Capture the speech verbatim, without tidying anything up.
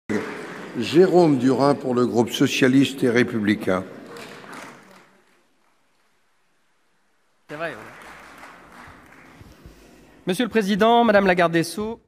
Jérôme Durain pour le groupe socialiste et républicain. C'est vrai. Monsieur le Président, Madame la garde des Sceaux,